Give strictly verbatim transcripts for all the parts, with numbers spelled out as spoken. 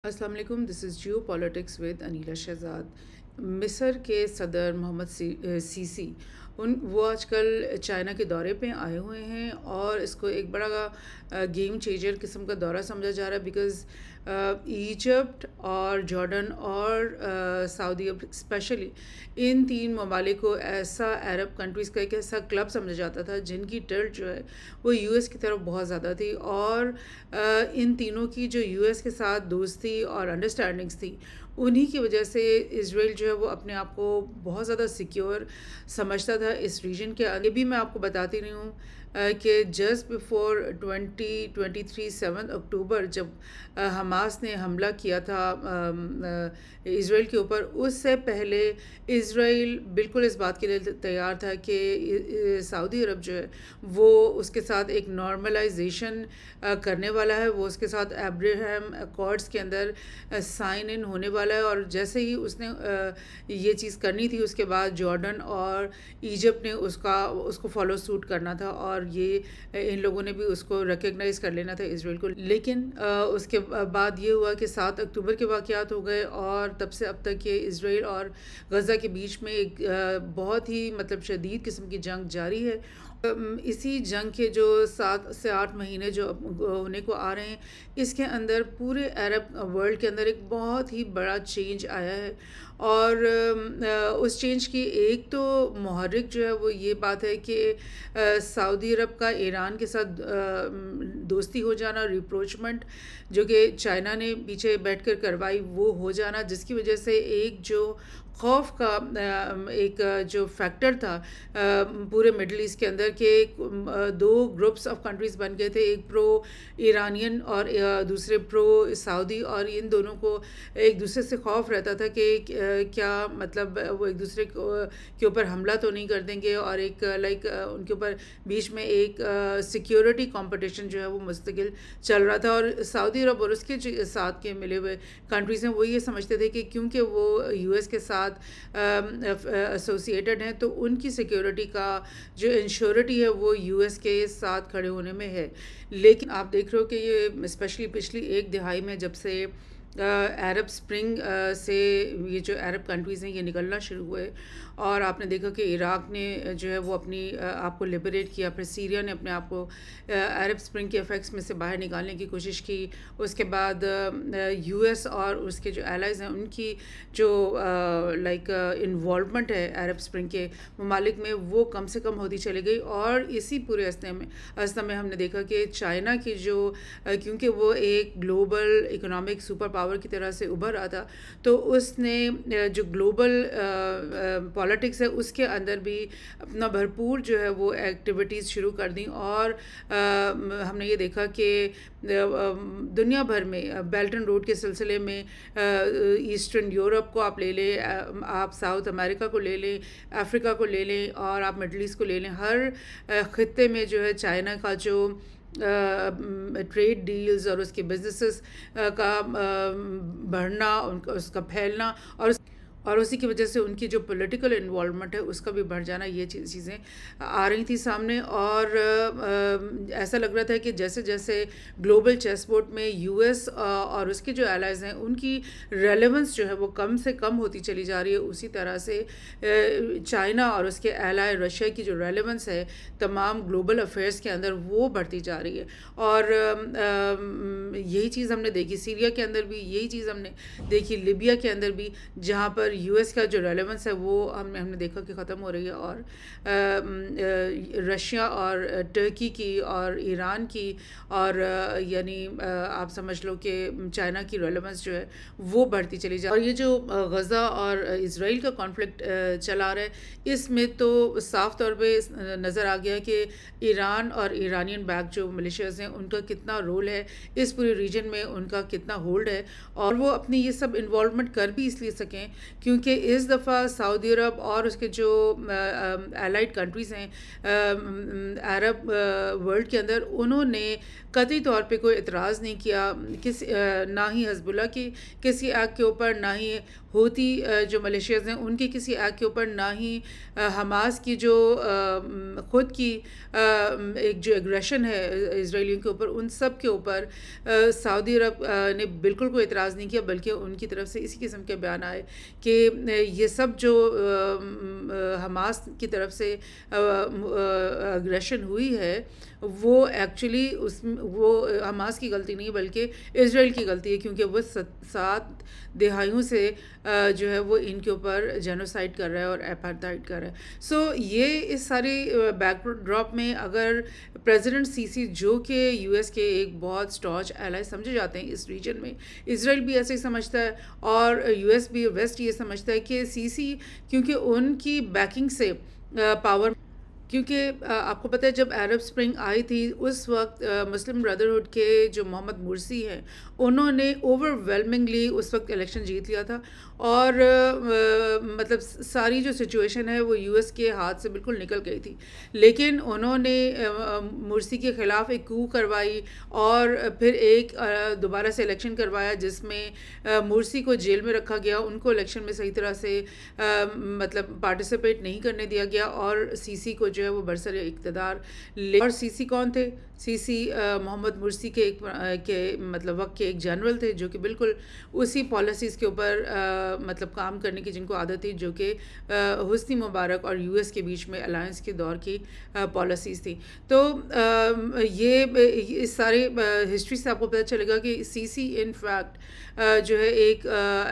अस्सलाम वालेकुम, this is Geo politics with Aneela Shahzad. मिस्र के सदर मोहम्मद सी सीसी उन वो आजकल चाइना के दौरे पे आए हुए हैं और इसको एक बड़ा गेम चेंजर किस्म का दौरा समझा जा रहा है बिकॉज़ इजिप्ट और जॉर्डन और सऊदी अरब स्पेशली इन तीन ममालिक को ऐसा अरब कंट्रीज़ का एक ऐसा क्लब समझा जाता था जिनकी टिल्ट जो है वो यूएस की तरफ बहुत ज़्यादा थी और uh, इन तीनों की जो यूएस के साथ दोस्ती और अंडरस्टैंडिंग्स थी उन्हीं की वजह से इज़राइल जो है वो अपने आप को बहुत ज़्यादा सिक्योर समझता था इस रीजन के। आगे भी मैं आपको बताती रही हूँ कि just before twenty twenty three seven October जब हमास ने हमला किया था इज़राइल के ऊपर, उससे पहले इज़राइल बिल्कुल इस बात के लिए तैयार था कि सऊदी अरब जो है वो उसके साथ एक नॉर्मलाइजेशन करने वाला है, वो उसके साथ अब्राहम अकॉर्ड्स के अंदर साइन इन होने वाला है। और जैसे ही उसने ये चीज़ करनी थी उसके बाद जॉर्डन और इजिप्ट ने उसका उसको फॉलो सूट करना था और ये इन लोगों ने भी उसको रिकग्नाइज कर लेना था इज़राइल को। लेकिन उसके बाद ये हुआ कि सात अक्टूबर के वाक़यात हो गए और तब से अब तक ये इज़राइल और गज़ा के बीच में एक बहुत ही मतलब शदीद किस्म की जंग जारी है। इसी जंग के जो सात से आठ महीने जो होने को आ रहे हैं, इसके अंदर पूरे अरब वर्ल्ड के अंदर एक बहुत ही बड़ा चेंज आया है और उस चेंज की एक तो मुहर्रिक जो है वो ये बात है कि सऊदी अरब का ईरान के साथ दोस्ती हो जाना, रिप्रोचमेंट जो कि चाइना ने पीछे बैठकर करवाई वो हो जाना, जिसकी वजह से एक जो खौफ का एक जो फैक्टर था पूरे मिडल ईस्ट के अंदर के दो ग्रुप्स ऑफ कंट्रीज़ बन गए थे, एक प्रो ईरानियन और दूसरे प्रो सऊदी, और इन दोनों को एक दूसरे से खौफ रहता था कि क्या मतलब वो एक दूसरे के ऊपर हमला तो नहीं कर देंगे और एक लाइक उनके ऊपर बीच में एक सिक्योरिटी कंपटीशन जो है वो मुस्तकिल चल रहा था। और सऊदी अरब और उसके साथ के मिले हुए कंट्रीज़ हैं वो ये समझते थे कि क्योंकि वो यूएस के साथ एसोसिएटेड हैं तो उनकी सिक्योरिटी का जो इंश्योरिटी है वो यूएस के साथ खड़े होने में है। लेकिन आप देख रहे हो कि ये स्पेशली पिछली एक दिहाई में जब से अरब स्प्रिंग से ये जो अरब कंट्रीज़ हैं ये निकलना शुरू हुए और आपने देखा कि इराक़ ने जो है वो अपनी आप को लिबरेट किया, फिर सीरिया ने अपने आप को अरब स्प्रिंग के इफ़ेक्ट्स में से बाहर निकालने की कोशिश की। उसके बाद यूएस और उसके जो एलाइज़ हैं उनकी जो लाइक इन्वॉल्वमेंट है अरब स्प्रिंग के ममालिक में वो कम से कम होती चली गई। और इसी पूरे अस्त में अस्त में हमने देखा कि चाइना की जो क्योंकि वो एक ग्लोबल इकोनॉमिक सुपर पावर की तरह से उभर रहा था तो उसने जो ग्लोबल पॉलिटिक्स है उसके अंदर भी अपना भरपूर जो है वो एक्टिविटीज़ शुरू कर दी। और आ, हमने ये देखा कि दुनिया भर में बेल्ट एंड रोड के सिलसिले में ईस्टर्न यूरोप को आप ले लें, आप साउथ अमेरिका को ले लें, अफ्रीका को ले लें और आप मिडल ईस्ट को ले लें, हर ख़ित्ते में जो है चाइना का जो ट्रेड डील्स और उसके बिजनेसेस का बढ़ना, उनका उसका फैलना और और उसी की वजह से उनकी जो पॉलिटिकल इन्वॉल्वमेंट है उसका भी बढ़ जाना, ये चीज़ें आ रही थी सामने। और आ, ऐसा लग रहा था कि जैसे जैसे ग्लोबल चेस बोर्ड में यूएस और उसके जो एलाइज़ हैं उनकी रेलेवेंस जो है वो कम से कम होती चली जा रही है, उसी तरह से चाइना और उसके एलाई रशिया की जो रेलेवेंस है तमाम ग्लोबल अफेयर्स के अंदर वो बढ़ती जा रही है। और यही चीज़ हमने देखी सीरिया के अंदर भी, यही चीज़ हमने देखी लिबिया के अंदर भी, जहाँ पर यूएस का जो रेलेवेंस है वो हमने हमने देखा कि ख़त्म हो रही है। और रशिया और टर्की की और ईरान की और यानी आप समझ लो कि चाइना की रेलेवेंस जो है वो बढ़ती चली जाए। और ये जो गज़ा और इज़राइल का कॉन्फ्लिक्ट चला रहा है इसमें तो साफ़ तौर पे नज़र आ गया कि ईरान और ईरानियन बैक जो मिलिशियाज़ हैं उनका कितना रोल है इस पूरे रीजन में, उनका कितना होल्ड है और वो अपनी ये सब इन्वॉल्वमेंट कर भी इसलिए सकें क्योंकि इस दफ़ा सऊदी अरब और उसके जो एलाइड कंट्रीज़ हैं अरब वर्ल्ड के अंदर, उन्होंने कतई तौर पे कोई एतराज़ नहीं किया, किसी ना ही हिज़्बुल्लाह की किसी एक्ट के ऊपर, ना ही हूती जो मलेशियाज़ हैं उनके किसी एक्ट के ऊपर, ना ही हमास की जो ख़ुद की एक जो एग्रेशन है इजराइलियों के ऊपर, उन सब के ऊपर सऊदी अरब ने बिल्कुल कोई एतराज़ नहीं किया, बल्कि उनकी तरफ से इसी किस्म के बयान आए कि ये सब जो हमास की तरफ से एग्रेशन हुई है वो एक्चुअली उस वो हमास की गलती नहीं बल्कि इजराइल की गलती है, क्योंकि वो सात दहाइयों से जो है वो इनके ऊपर जेनोसाइड कर रहा है और एपार्थाइड कर रहा है। सो so, ये इस सारी बैकड्रॉप में अगर प्रेसिडेंट सीसी जो कि यूएस के एक बहुत स्टॉच एलाई समझे जाते हैं इस रीजन में, इजराइल भी ऐसे ही समझता है और यूएस भी, वेस्ट ये समझता है कि सीसी क्योंकि उनकी बैकिंग से पावर, क्योंकि आपको पता है जब अरब स्प्रिंग आई थी उस वक्त मुस्लिम ब्रदरहुड के जो मोहम्मद मुर्सी हैं उन्होंने ओवरवेलमिंगली उस वक्त इलेक्शन जीत लिया था और आ, मतलब सारी जो सिचुएशन है वो यूएस के हाथ से बिल्कुल निकल गई थी, लेकिन उन्होंने मुर्सी के ख़िलाफ़ एक कू करवाई और फिर एक दोबारा से इलेक्शन करवाया जिसमें मुर्सी को जेल में रखा गया, उनको इलेक्शन में सही तरह से आ, मतलब पार्टिसिपेट नहीं करने दिया गया और सीसी को जो है वो बरसर इक़्तिदार ले। और सीसी कौन थे? सीसी मोहम्मद मुर्सी के एक के मतलब वक्त के एक जनरल थे जो कि बिल्कुल उसी पॉलिसीज़ के ऊपर मतलब काम करने की जिनको आदत थी, जो कि हुस्नी मुबारक और यूएस के बीच में अलायंस के दौर की पॉलिसीज़ थी। तो आ, ये इस सारे हिस्ट्री से आपको पता चलेगा कि सीसी इन फैक्ट जो है एक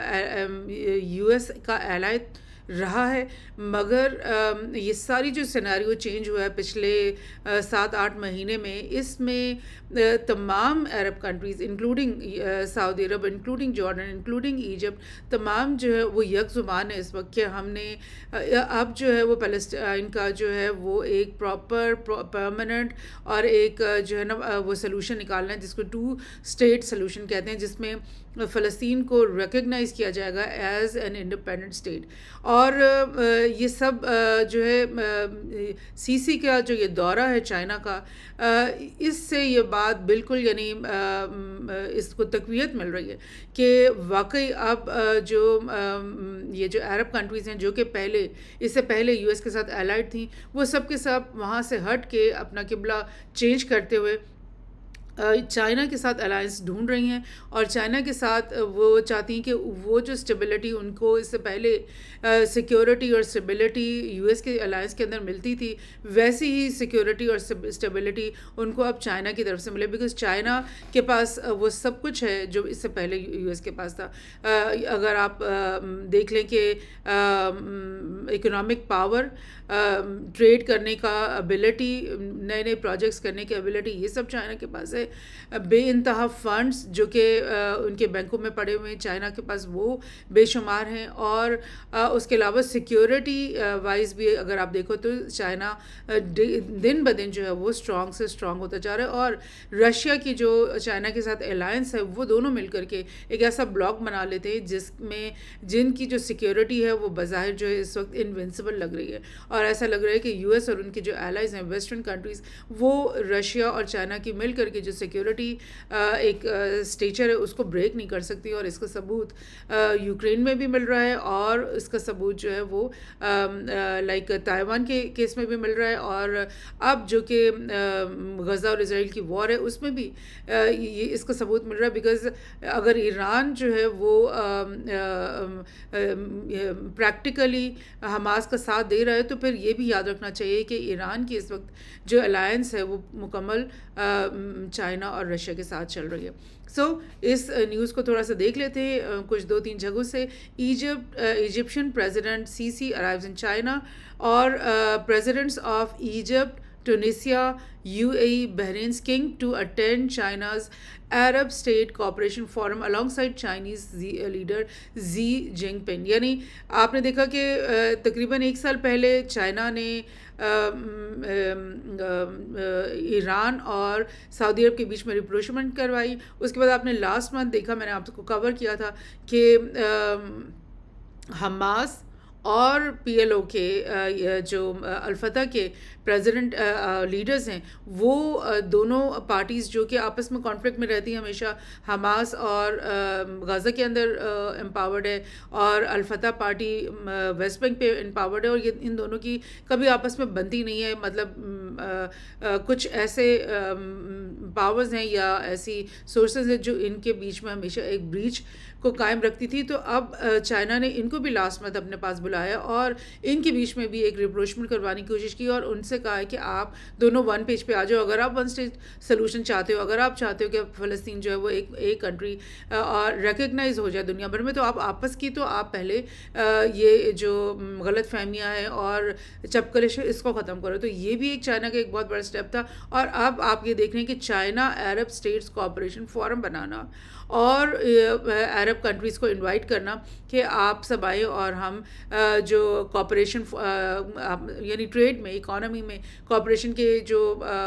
यूएस का एलाय रहा है, मगर ये सारी जो सिनेरियो चेंज हुआ है पिछले सात आठ महीने में, इसमें तमाम अरब कंट्रीज़ इंक्लूडिंग सऊदी अरब, इंक्लूडिंग जॉर्डन, इंक्लूडिंग इजिप्ट, तमाम जो है वो यक ज़ुबान है इस वक्त कि हमने अब जो है वो फ़लस्तीन का जो है वो एक प्रॉपर परमानेंट और एक जो है ना वो सलूशन निकालना है जिसको टू स्टेट सलूशन कहते हैं, जिसमें फ़लस्तीन को रिकग्नाइज़ किया जाएगा एज़ एन इंडिपेंडेंट स्टेट। और ये सब जो है सीसी का जो ये दौरा है चाइना का, इससे ये बात बिल्कुल यानी इसको तक़वियत मिल रही है कि वाकई अब जो ये जो अरब कंट्रीज़ हैं जो कि पहले इससे पहले यूएस के साथ एलाइड थी, वो सब के सब वहाँ से हट के अपना किबला चेंज करते हुए चाइना के साथ अलायंस ढूंढ रही हैं और चाइना के साथ वो चाहती हैं कि वो जो स्टेबिलिटी उनको इससे पहले सिक्योरिटी और स्टेबिलिटी यूएस के अलायंस के अंदर मिलती थी, वैसी ही सिक्योरिटी और स्टेबिलिटी उनको अब चाइना की तरफ से मिले, बिकॉज़ चाइना के पास वो सब कुछ है जो इससे पहले यूएस के पास था। अगर आप देख लें कि इकोनॉमिक पावर, ट्रेड करने का एबिलिटी, नए नए प्रोजेक्ट्स करने की एबिलिटी, ये सब चाइना के पास है। बेइंतहा फंड्स जो कि उनके बैंकों में पड़े हुए हैं, चाइना के पास वो बेशुमार हैं। और उसके अलावा सिक्योरिटी वाइज भी अगर आप देखो तो चाइना दिन ब दिन जो है वो स्ट्रॉन्ग से स्ट्रॉन्ग होता जा रहा है। और रशिया की जो चाइना के साथ अलायंस है वो दोनों मिल करके एक ऐसा ब्लॉक बना लेते हैं जिसमें जिनकी जो सिक्योरिटी है वो बज़ाहिर जो है इस वक्त इनविंसिबल लग रही है, और ऐसा लग रहा है कि यूएस और उनके जो एलाइज हैं वेस्टर्न कंट्रीज़, वो रशिया और चाइना की मिल करके जो सिक्योरिटी एक स्टेचर है उसको ब्रेक नहीं कर सकती। और इसका सबूत यूक्रेन में भी मिल रहा है और इसका सबूत जो है वो लाइक ताइवान के केस में भी मिल रहा है, और अब जो कि गज़ा और इसराइल की वॉर है उसमें भी ये इसका सबूत मिल रहा है। बिकॉज़ अगर ईरान जो है वो प्रैक्टिकली हमास का साथ दे रहा है तो फिर ये भी याद रखना चाहिए कि ईरान की इस वक्त जो अलायंस है वो मुकम्मल चाइना और रशिया के साथ चल रही है। सो so, इस न्यूज़ को थोड़ा सा देख लेते हैं कुछ दो तीन जगहों से। Egypt Egyptian president Sisi arrives in China, और presidents of Egypt, Tunisia, U A E, Bahrain's king to attend China's Arab State Cooperation Forum alongside Chinese leader Xi Jinping। यानी आपने देखा कि तकरीबन एक साल पहले चाइना ने ईरान और सऊदी अरब के बीच में रिप्रोचमेंट करवाई। उसके बाद आपने लास्ट मंथ देखा, मैंने आपको कवर किया था कि हमास और पीएलओ के जो अल-फतह के प्रेसिडेंट लीडर्स हैं, वो दोनों पार्टीज़ जो कि आपस में कॉन्फ्लिक्ट में रहती हैं हमेशा, हमास और गाज़ा के अंदर एम्पावर्ड है और अल-फतह पार्टी वेस्ट बैंक पे एम्पावर्ड है, और ये इन दोनों की कभी आपस में बनती नहीं है। मतलब कुछ ऐसे पावर्स हैं या ऐसी सोर्सेज हैं जो इनके बीच में हमेशा एक ब्रीच को कायम रखती थी। तो अब चाइना ने इनको भी लास्ट मंथ अपने पास बुलाया और इनके बीच में भी एक रिप्रोचमेंट करवाने की कोशिश की और उनसे कहा है कि आप दोनों वन पेज पे आ जाओ। अगर आप वन स्टेट सोल्यूशन चाहते हो, अगर आप चाहते हो कि फ़लस्तीन जो है वो एक एक कंट्री और रिकग्नाइज हो जाए दुनिया भर में, तो आप आपस की तो आप पहले ये जो गलत फहमियाँ हैं और चपकलिश है इसको ख़त्म करो। तो ये भी एक चाइना का एक बहुत बड़ा स्टेप था। और अब आप ये देख रहे हैं कि China Arab States Cooperation Forum बनाना और अरब कंट्रीज़ को इनवाइट करना कि आप सब आए और हम जो कॉपरेशन यानी ट्रेड में, इकोनॉमी में कॉपरेशन के जो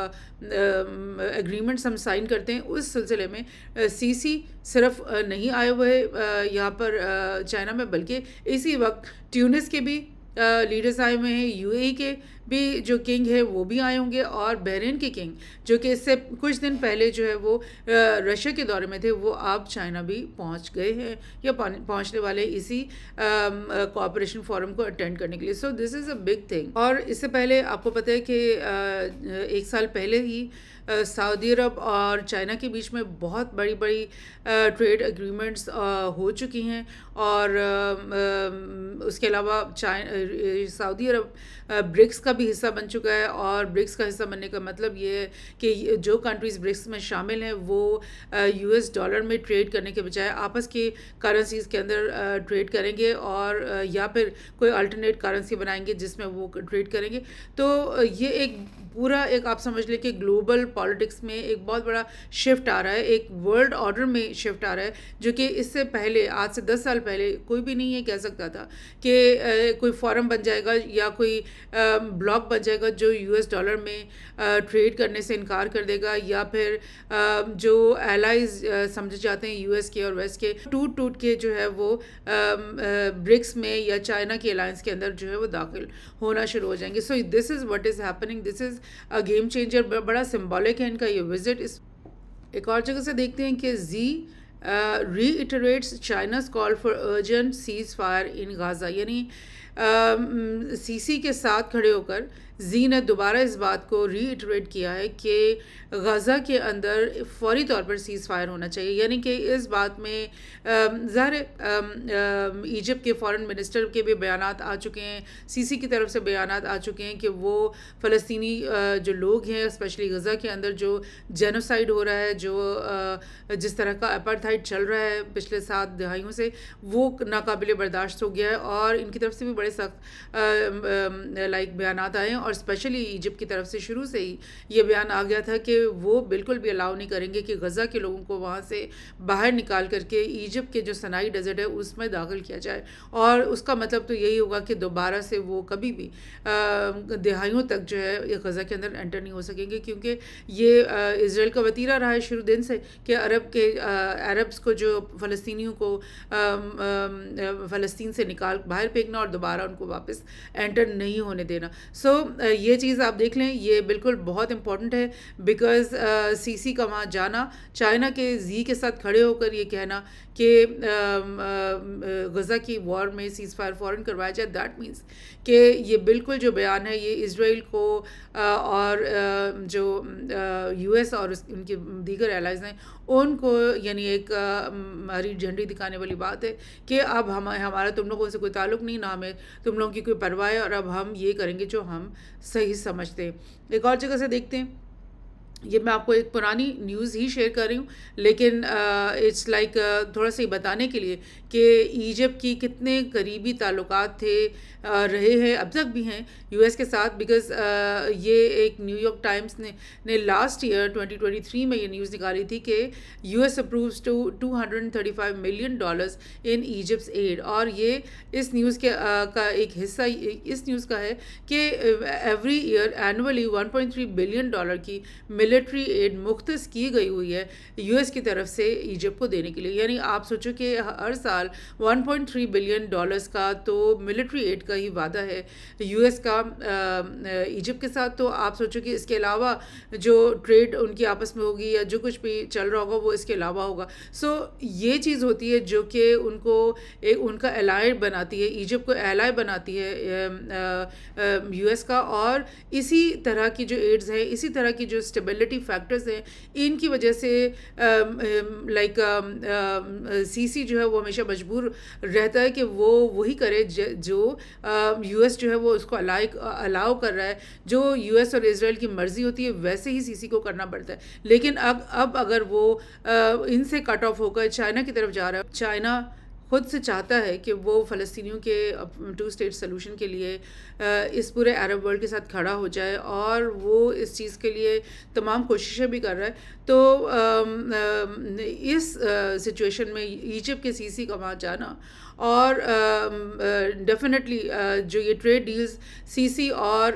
एग्रीमेंट्स हम साइन करते हैं, उस सिलसिले में सीसी सिर्फ नहीं आए हुए यहाँ पर चाइना में, बल्कि इसी वक्त ट्यूनिस के भी लीडर्स आए हुए हैं, यूएई के भी जो किंग है वो भी आए होंगे, और बहरीन के किंग जो कि इससे कुछ दिन पहले जो है वो रशिया के दौरे में थे, वो अब चाइना भी पहुंच गए हैं या पहुंचने वाले इसी कोऑपरेशन फोरम को अटेंड करने के लिए। So this is a big thing. और इससे पहले आपको पता है कि एक साल पहले ही सऊदी अरब और चाइना के बीच में बहुत बड़ी बड़ी ट्रेड एग्रीमेंट्स हो चुकी हैं, और उसके अलावा चाइना सऊदी अरब ब्रिक्स का भी हिस्सा बन चुका है। और ब्रिक्स का हिस्सा बनने का मतलब ये है कि जो कंट्रीज़ ब्रिक्स में शामिल हैं वो यूएस डॉलर में ट्रेड करने के बजाय आपस की करेंसीज़ के अंदर ट्रेड करेंगे, और या फिर कोई अल्टरनेट करेंसी बनाएंगे जिसमें वो ट्रेड करेंगे। तो ये एक पूरा एक आप समझ लें कि ग्लोबल पॉलिटिक्स में एक बहुत बड़ा शिफ्ट आ रहा है, एक वर्ल्ड ऑर्डर में शिफ्ट आ रहा है, जो कि इससे पहले आज से दस साल पहले कोई भी नहीं ये कह सकता था कि कोई फोरम बन जाएगा या कोई ब्लॉक बन जाएगा जो यूएस डॉलर में ट्रेड करने से इनकार कर देगा, या फिर जो एलाइज समझे जाते हैं यूएस के और वेस्ट के, टूट टूट के जो है वो ब्रिक्स में या चाइना के अलायंस के अंदर जो है वो दाखिल होना शुरू हो जाएंगे। So this is what is happening, this is a game changer. बड़ा सिंबॉलिक है इनका ये विजिट। इस एक और जगह से देखते हैं कि Xi reiterates China's call for urgent ceasefire in Gaza, यानी सीसी के साथ खड़े होकर जी ने दोबारा इस बात को रीइटरेट किया है कि गाज़ा के अंदर फौरी तौर पर सीज़ फायर होना चाहिए। यानी कि इस बात में ज़ाहिर इजिप्ट के फॉरेन मिनिस्टर के भी बयानात आ चुके हैं, सीसी की तरफ से बयानात आ चुके हैं कि वो फ़लस्तीनी जो लोग हैं स्पेशली गाज़ा के अंदर जो जेनोसाइड हो रहा है, जो जिस तरह का अपार्थाइड चल रहा है पिछले सात दहाइयों से, वो नाकाबिले बर्दाश्त हो गया है। और इनकी तरफ से भी बड़े सख्त लाइक बयानात आए हैं, और स्पेशली इजिप्ट की तरफ से शुरू से ही ये बयान आ गया था कि वो बिल्कुल भी अलाउ नहीं करेंगे कि गज़ा के लोगों को वहाँ से बाहर निकाल करके इजिप्ट के जो सनाई डेजर्ट है उसमें दाखिल किया जाए। और उसका मतलब तो यही होगा कि दोबारा से वो कभी भी दहाइयों तक जो है ये गज़ा के अंदर एंटर नहीं हो सकेंगे, क्योंकि ये इसराइल का वतीरा रहा है शुरू दिन से कि अरब के अरब्स को जो फ़लस्तीनियों को फ़लस्तीन से निकाल बाहर फेंकना और दोबारा उनको वापस एंटर नहीं होने देना। सो so, ये चीज़ आप देख लें, ये बिल्कुल बहुत इंपॉर्टेंट है, बिकॉज़ सीसी का वहाँ जाना, चाइना के जी के साथ खड़े होकर ये कहना कि गज़ा की वॉर में सीज़ फायर फ़ौरन करवाया जाए, दैट मीन्स कि ये बिल्कुल जो बयान है ये इसराइल को और जो यूएस और उनके दीगर एलाइज हैं उनको यानी एक हरी झंडी दिखाने वाली बात है कि अब हम हमारा तुम लोगों से कोई ताल्लुक़ नहीं, ना हमें तुम लोगों की कोई परवाह है, और अब हम ये करेंगे जो हम सही समझते हैं। एक और जगह से देखते हैं, ये मैं आपको एक पुरानी न्यूज़ ही शेयर कर रही हूँ, लेकिन इट्स लाइक like, थोड़ा सा ही बताने के लिए कि इजिप्ट की कितने करीबी ताल्लुकात थे uh, रहे हैं, अब तक भी हैं यूएस के साथ। बिकॉज़ uh, ये एक न्यूयॉर्क टाइम्स ने ने last year twenty twenty three में ये न्यूज़ निकाली थी कि US approves two two hundred thirty five million dollars in Egypt's aid. और ये इस न्यूज़ के uh, का एक हिस्सा इस न्यूज़ का है कि every year annually one point three billion dollar की मिलिट्री एड मुख्तस की गई हुई है यूएस की तरफ से इजिप्ट को देने के लिए। यानी आप सोचो कि हर साल one point three billion dollars का तो मिलिट्री एड का ही वादा है यूएस का इजिप्ट के साथ। तो आप सोचो कि इसके अलावा जो ट्रेड उनकी आपस में होगी या जो कुछ भी चल रहा होगा वो इसके अलावा होगा। सो so, ये चीज़ होती है जो कि उनको एक उनका एलाय बनाती है, इजिप्ट को एलाय बनाती है यूएस का। और इसी तरह की जो एड्स हैं, इसी तरह की जो स्टेबिलिटी फैक्टर्स हैं, इनकी वजह से लाइक सीसी जो है वो हमेशा मजबूर रहता है कि वो वही करे जो यूएस जो है वो उसको अलाइ अलाउ कर रहा है। जो यूएस और इजराइल की मर्जी होती है वैसे ही सीसी को करना पड़ता है। लेकिन अब अब अगर वो इनसे कट ऑफ होकर चाइना की तरफ जा रहा है, चाइना खुद से चाहता है कि वो फ़लस्तीनियों के टू स्टेट सोल्यूशन के लिए इस पूरे अरब वर्ल्ड के साथ खड़ा हो जाए और वो इस चीज़ के लिए तमाम कोशिशें भी कर रहा है। तो इस सिचुएशन में इजिप्ट के सीसी का वहाँ जाना और डेफिनेटली जो ये ट्रेड डील्स सीसी और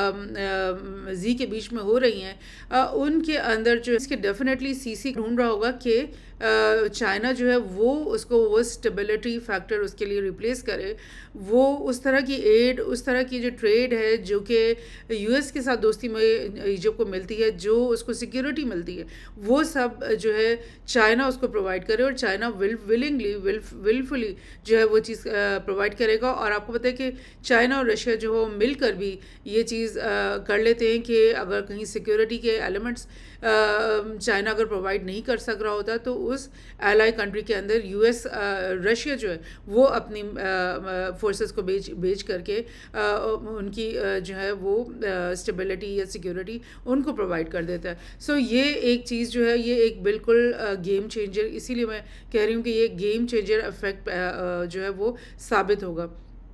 जी के बीच में हो रही हैं, उनके अंदर जो इसके डेफिनेटली सीसी ढूंढ रहा होगा कि चाइना जो है वो उसको वो स्टेबिलिटी फैक्टर उसके लिए रिप्लेस करे, वो उस तरह की एड, उस तरह की जो ट्रेड है जो कि यूएस के साथ दोस्ती में इजिप्ट को मिलती है, जो उसको सिक्योरिटी मिलती है, वो सब जो है चाइना उसको प्रोवाइड करे। और China will willingly will wilfully जो है वो चीज़ प्रोवाइड करेगा। और आपको पता है कि चाइना और रशिया जो हो मिलकर भी ये चीज़ कर लेते हैं कि अगर कहीं सिक्योरिटी के एलिमेंट्स चाइना अगर प्रोवाइड नहीं कर सक रहा होता तो उस एलाई कंट्री के अंदर यूएस रशिया जो है वो अपनी फोर्सेस को भेज भेज करके उनकी जो है वो स्टेबिलिटी या सिक्योरिटी उनको प्रोवाइड कर देता है। सो so, ये एक चीज़ जो है ये एक बिल्कुल गेम चेंजर, इसीलिए मैं कह रही हूँ कि ये गेम चेंजर इफेक्ट जो है वो साबित होगा।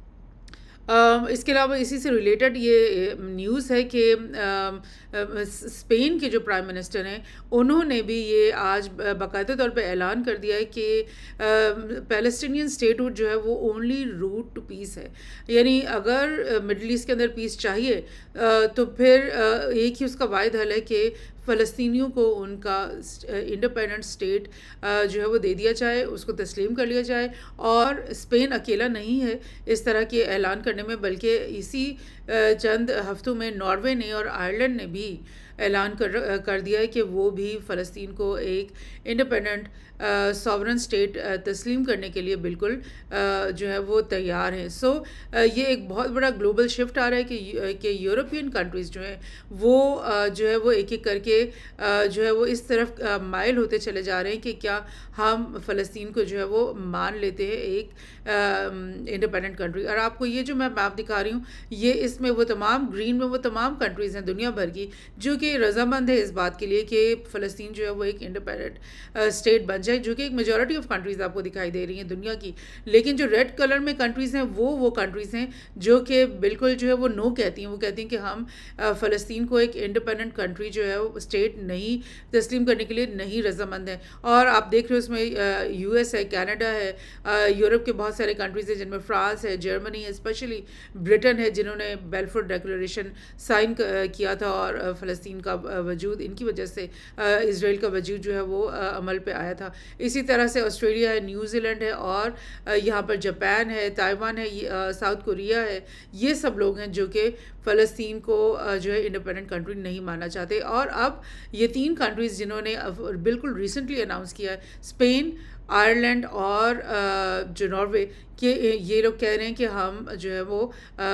Uh, इसके अलावा इसी से रिलेटेड ये न्यूज़ है कि स्पेन के जो प्राइम मिनिस्टर हैं उन्होंने भी ये आज बाकायदा तौर पे ऐलान कर दिया है कि पैलेस्टीनियन स्टेटहुड जो है वो ओनली रूट टू पीस है। यानी अगर मिडल ईस्ट के अंदर पीस चाहिए तो फिर एक ही उसका वाहिद हल है कि फ़लस्तीनियों को उनका इंडिपेंडेंट स्टेट जो है वो दे दिया जाए, उसको तस्लीम कर लिया जाए। और स्पेन अकेला नहीं है इस तरह के ऐलान करने में, बल्कि इसी चंद हफ्तों में नॉर्वे ने और आयरलैंड ने भी ऐलान कर कर दिया है कि वो भी फ़लस्तीन को एक इंडिपेंडेंट सॉवरन स्टेट तस्लीम करने के लिए बिल्कुल जो है वो तैयार हैं। सो so, ये एक बहुत बड़ा ग्लोबल शिफ्ट आ रहा है कि कि यूरोपियन कंट्रीज़ जो हैं वो जो है वो एक एक करके जो है वो इस तरफ माइल होते चले जा रहे हैं कि क्या हम फ़लस्तीन को जो है वो मान लेते हैं एक इंडिपेंडेंट कंट्री। और आपको ये जो मैं मैप दिखा रही हूँ ये इसमें वो तमाम ग्रीन में वो तमाम कंट्रीज़ हैं दुनिया भर की जो कि रजामंद है इस बात के लिए कि फ़लस्तीन जो है वो एक इंडिपेंडेंट स्टेट बन जाए, जो कि एक मेजॉरिटी ऑफ कंट्रीज़ आपको दिखाई दे रही हैं दुनिया की। लेकिन जो रेड कलर में कंट्रीज़ हैं वो वो कंट्रीज़ हैं जो कि बिल्कुल जो है वो नो कहती हैं। वो कहती हैं कि हम फ़लस्तीन को एक इंडिपेंडेंट कंट्री जो है वो स्टेट नहीं तस्लीम करने के लिए नहीं रजामंद है। और आप देख रहे हो उसमें यूएस है, कनाडा है, यूरोप के बहुत सारे कंट्रीज़ हैं जिनमें फ्रांस है, जर्मनी है, स्पेशली ब्रिटेन है जिन्होंने बेलफोर डिक्लेरेशन साइन किया था और फ़लस्तीन का वजूद इनकी वजह से इजराइल का वजूद जो है वो अमल पे आया था। इसी तरह से ऑस्ट्रेलिया है, न्यूजीलैंड है और यहाँ पर जापान है, ताइवान है, साउथ कोरिया है। ये सब लोग हैं जो कि फ़लस्तीन को जो है इंडिपेंडेंट कंट्री नहीं मानना चाहते। और अब ये तीन कंट्रीज़ जिन्होंने बिल्कुल रिसेंटली अनाउंस किया है, स्पेन, आयरलैंड और जो नॉर्वे, कि ये लोग कह रहे हैं कि हम जो है वो आ,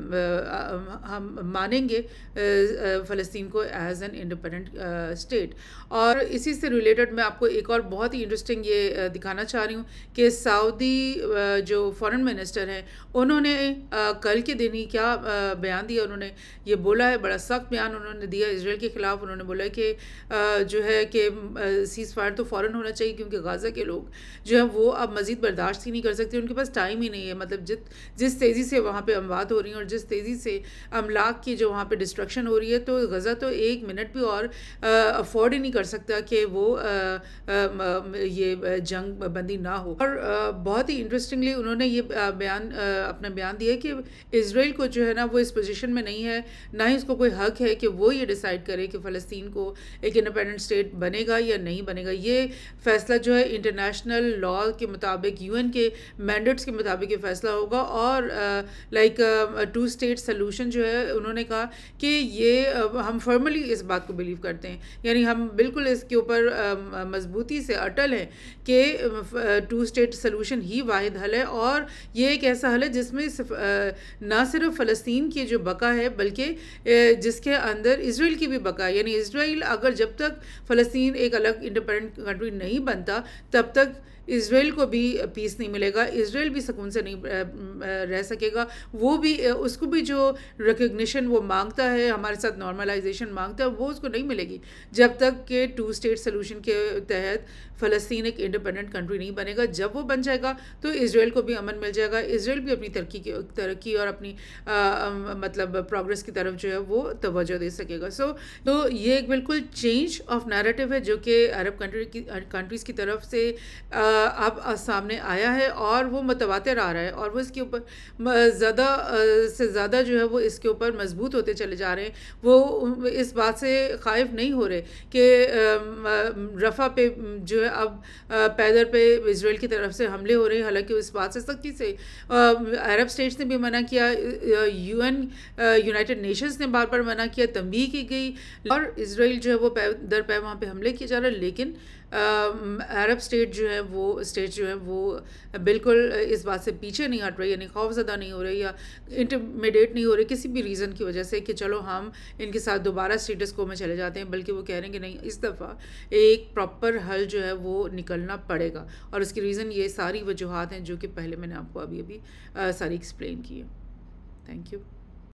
आ, हम मानेंगे फ़लस्तीन को एज एन इंडिपेंडेंट स्टेट। और इसी से रिलेटेड मैं आपको एक और बहुत ही इंटरेस्टिंग ये दिखाना चाह रही हूँ कि सऊदी जो फॉरेन मिनिस्टर हैं उन्होंने आ, कल के दिन ही क्या आ, बयान दिया। उन्होंने ये बोला है, बड़ा सख्त बयान उन्होंने दिया इसराइल के ख़िलाफ़। उन्होंने बोला है कि जो है कि सीज़ फायर तो फ़ौरन होना चाहिए क्योंकि गाज़ा के लोग जो है वो अब मज़ीद बर्दाश्त ही नहीं कर सकते, उनके पास टाइम ही नहीं है। मतलब जित जिस तेज़ी से वहाँ पे अमवात हो रही हैं और जिस तेज़ी से अमलाक की जो वहाँ पे डिस्ट्रक्शन हो रही है, तो गज़ा तो एक मिनट भी और अफोर्ड ही नहीं कर सकता कि वो आ, आ, ये जंग बंदी ना हो। और आ, बहुत ही इंटरेस्टिंगली उन्होंने ये बयान अपना बयान दिया कि इसराइल को जो है ना वो इस पोजीशन में नहीं है, ना ही उसको कोई हक है कि वो ये डिसाइड करे कि फ़लस्तीन को एक इंडिपेंडेंट स्टेट बनेगा या नहीं बनेगा। ये फ़ैसला जो है इंटरनेशनल लॉ के मुताबिक, यूएन के मैंडेट्स के मुताबिक ये फ़ैसला होगा। और लाइक टू स्टेट सलूशन जो है, उन्होंने कहा कि ये uh, हम फॉर्मली इस बात को बिलीव करते हैं, यानी हम बिल्कुल इसके ऊपर uh, मजबूती से अटल हैं कि टू स्टेट सलूशन ही वाहिद हल है। और ये एक ऐसा हल है जिसमें uh, ना सिर्फ फ़लस्तीन की जो बका है बल्कि uh, जिसके अंदर इसराइल की भी बका है। यानी इसराइल अगर जब तक फ़लस्तीन एक अलग इंडिपेंडेंट कंट्री नहीं बनता तब तक इसराइल को भी पीस नहीं मिलेगा, इसराइल भी सुकून से नहीं रह सकेगा। वो भी, उसको भी जो रिकग्निशन वो मांगता है, हमारे साथ नॉर्मलाइजेशन मांगता है, वो उसको नहीं मिलेगी जब तक कि टू स्टेट सलूशन के तहत फ़लस्तीन एक इंडिपेंडेंट कंट्री नहीं बनेगा। जब वो बन जाएगा तो इसराइल को भी अमन मिल जाएगा, इसराइल भी अपनी तरक्की की तरक्की और अपनी आ, आ, मतलब प्रोग्रेस की तरफ जो है वो तवज्जो दे सकेगा। सो so, तो ये एक बिल्कुल चेंज ऑफ नैरेटिव है जो कि अरब कंट्री की कंट्रीज़ की तरफ से आ, अब सामने आया है और वो मुतवातिर आ रहा है, और वो इसके ऊपर ज़्यादा से ज़्यादा जो है वो इसके ऊपर मजबूत होते चले जा रहे हैं। वो इस बात से ख़ाइफ नहीं हो रहे कि रफ़ा पे जो है अब पैदर पे इसराइल की तरफ से हमले हो रहे हैं। हालांकि इस बात से सख्ती से अरब स्टेट्स ने भी मना किया, यूएन यूनाइटेड नेशंस ने बार बार मना किया, तंबीह की गई, और इसराइल जो है वो दर पै वहाँ पे हमले किए जा रहे हैं। लेकिन अरब स्टेट जो है वो स्टेट जो है वो बिल्कुल इस बात से पीछे नहीं हट रही, यानी खौफज़दा नहीं हो रही या इंटरमीडिएट नहीं हो रही किसी भी रीज़न की वजह से कि चलो हम इनके साथ दोबारा स्टेटस को में चले जाते हैं, बल्कि वो कह रहे हैं कि नहीं, इस दफ़ा एक प्रॉपर हल जो है वो निकलना पड़ेगा। और उसकी रीज़न ये सारी वजूहात हैं जो कि पहले मैंने आपको अभी अभी सारी एक्सप्लेन की है। Thank you.